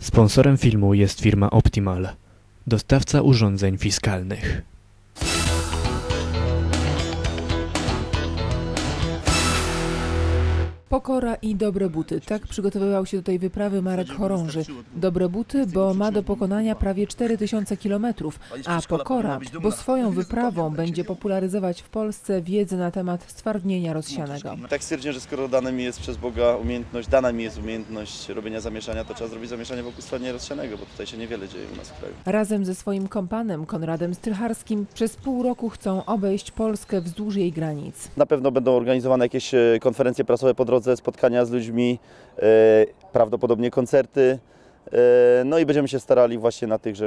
Sponsorem filmu jest firma Optimal, dostawca urządzeń fiskalnych. Pokora i dobre buty. Tak przygotowywał się do tej wyprawy Marek Chorąży. Dobre buty, bo ma do pokonania prawie 4000 kilometrów, a pokora, bo swoją wyprawą będzie popularyzować w Polsce wiedzę na temat stwardnienia rozsianego. Tak stwierdziłem, że skoro dana mi jest umiejętność robienia zamieszania, to trzeba zrobić zamieszanie wokół stwardnienia rozsianego, bo tutaj się niewiele dzieje u nas w kraju. Razem ze swoim kompanem Konradem Strycharskim przez pół roku chcą obejść Polskę wzdłuż jej granic. Na pewno będą organizowane jakieś konferencje prasowe po drodze, spotkania z ludźmi, prawdopodobnie koncerty. No i będziemy się starali właśnie na tychże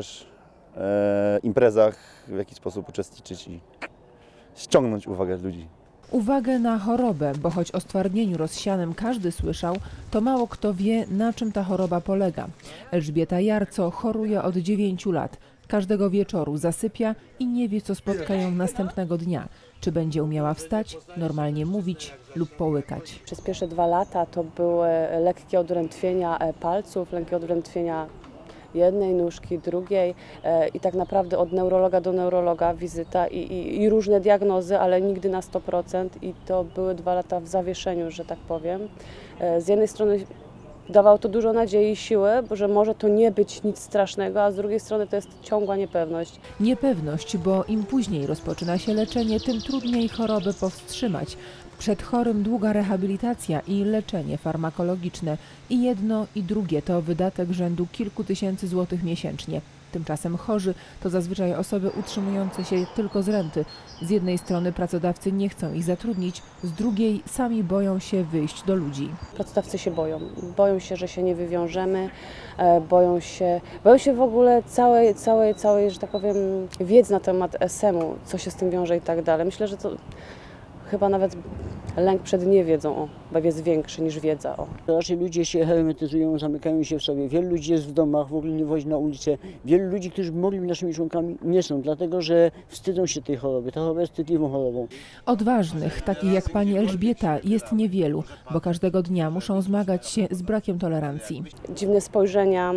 imprezach w jakiś sposób uczestniczyć i ściągnąć uwagę ludzi. Uwagę na chorobę, bo choć o stwardnieniu rozsianym każdy słyszał, to mało kto wie, na czym ta choroba polega. Elżbieta Jarco choruje od 9 lat. Każdego wieczoru zasypia i nie wie, co spotka ją następnego dnia. Czy będzie umiała wstać, normalnie mówić lub połykać. Przez pierwsze 2 lata to były lekkie odrętwienia palców, lekkie odrętwienia jednej nóżki, drugiej i tak naprawdę od neurologa do neurologa wizyta i różne diagnozy, ale nigdy na 100% i to były 2 lata w zawieszeniu, że tak powiem. Z jednej strony dawało to dużo nadziei i siły, że może to nie być nic strasznego, a z drugiej strony to jest ciągła niepewność. Niepewność, bo im później rozpoczyna się leczenie, tym trudniej chorobę powstrzymać. Przed chorym długa rehabilitacja i leczenie farmakologiczne. I jedno i drugie to wydatek rzędu kilku tysięcy złotych miesięcznie. Tymczasem chorzy to zazwyczaj osoby utrzymujące się tylko z renty. Z jednej strony pracodawcy nie chcą ich zatrudnić, z drugiej sami boją się wyjść do ludzi. Pracodawcy się boją. Boją się, że się nie wywiążemy, boją się w ogóle całej, że tak powiem, wiedzy na temat SM-u, co się z tym wiąże i tak dalej. Myślę, że to chyba nawet lęk przed niewiedzą jest większy niż wiedza. Raczej ludzie się hermetyzują, zamykają się w sobie. Wielu ludzi jest w domach, w ogóle nie wychodzi na ulicę. Wielu ludzi, którzy mogli być naszymi członkami, nie są, dlatego że wstydzą się tej choroby. Ta choroba jest wstydliwą chorobą. Odważnych, takich jak pani Elżbieta, jest niewielu, bo każdego dnia muszą zmagać się z brakiem tolerancji. Dziwne spojrzenia,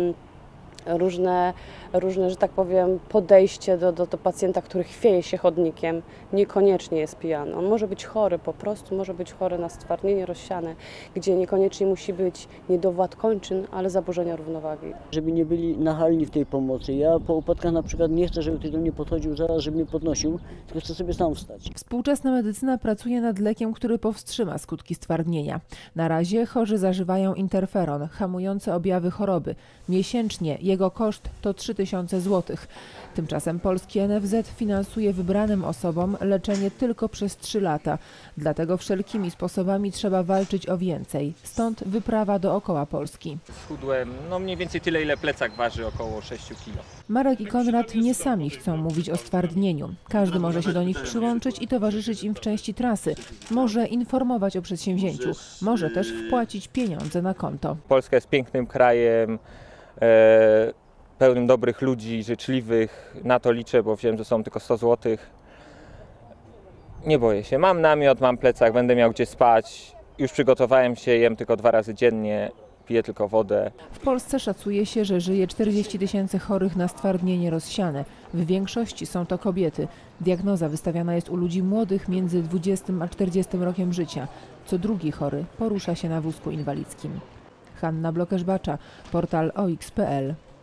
różne, że tak powiem, podejście do pacjenta, który chwieje się chodnikiem, niekoniecznie jest pijany. On może być chory, po prostu może być chory na stwardnienie rozsiane, gdzie niekoniecznie musi być niedowład kończyn, ale zaburzenia równowagi. Żeby nie byli nachalni w tej pomocy. Ja po upadkach na przykład nie chcę, żeby ktoś do mnie podchodził zaraz, żeby mnie podnosił, tylko chcę sobie sam wstać. Współczesna medycyna pracuje nad lekiem, który powstrzyma skutki stwardnienia. Na razie chorzy zażywają interferon, hamujący objawy choroby. Miesięcznie jego koszt to 3000 zł. Tymczasem polski NFZ finansuje wybranym osobom leczenie tylko przez 3 lata. Dlatego wszelkimi sposobami trzeba walczyć o więcej. Stąd wyprawa dookoła Polski. Schudłem mniej więcej tyle, ile plecak waży, około 6 kg. Marek i Konrad nie sami chcą mówić o stwardnieniu. Każdy może się do nich przyłączyć i towarzyszyć im w części trasy. Może informować o przedsięwzięciu. Może też wpłacić pieniądze na konto. Polska jest pięknym krajem, pełnym dobrych ludzi, życzliwych. Na to liczę, bo wiem, że są tylko 100 zł. Nie boję się. Mam namiot, mam plecak, będę miał gdzie spać. Już przygotowałem się, jem tylko 2 razy dziennie, piję tylko wodę. W Polsce szacuje się, że żyje 40 000 chorych na stwardnienie rozsiane. W większości są to kobiety. Diagnoza wystawiana jest u ludzi młodych między 20 a 40 rokiem życia. Co drugi chory porusza się na wózku inwalidzkim. Hanna Blokesz-Bacza, portal OX.pl.